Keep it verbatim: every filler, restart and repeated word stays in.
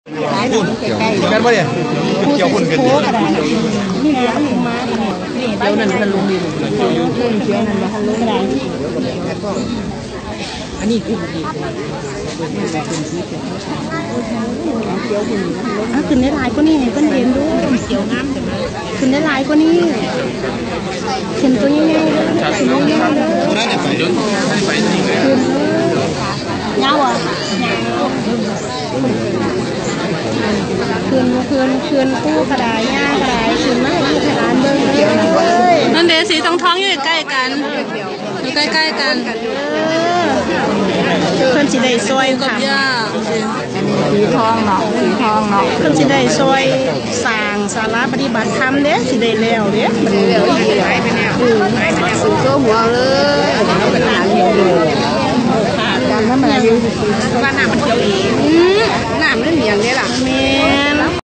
ปุ่นกันปะเนี่ยเกี่ยวปุ่นกันดินี่นะมานี่เดี๋ยวนั้นมันลงดินเดี๋ยวนั้นมันลงได้อันนี้คือดีอ่ะขึ้นได้หลายก็นี่ให้เพิ่นเห็นดูเขียวน้ำขึ้นได้หลายก็นี่ขึ้นตัวใหญ่ๆขึ้นใหญ่ๆเลยขึ้นเงาอ่ะคืนคืนคืนกู้กระดาษย่ากระดาษคืนมาอีกขนาดเบิ้งเลยนั่นเดสีทองทองอยู่ใกล้กันอยู่ใกล้ๆกันเพิ่นสิได้ซอยค่ะย่าสีทองเนาะสีทองเนาะเพิ่นสิได้ซอยสร้างศาลาปฏิบัติธรรมเด้สิได้แล้วเด้มันแล้วอีกหลายไปแล้วอือสูงโตหัวเลยเป็นหาเขียวอยู่ค่ะกันถ้ามันอายุว่าน้ำมันเขียวเองอือน้ำมันเหนียงเด้ล่ะแม่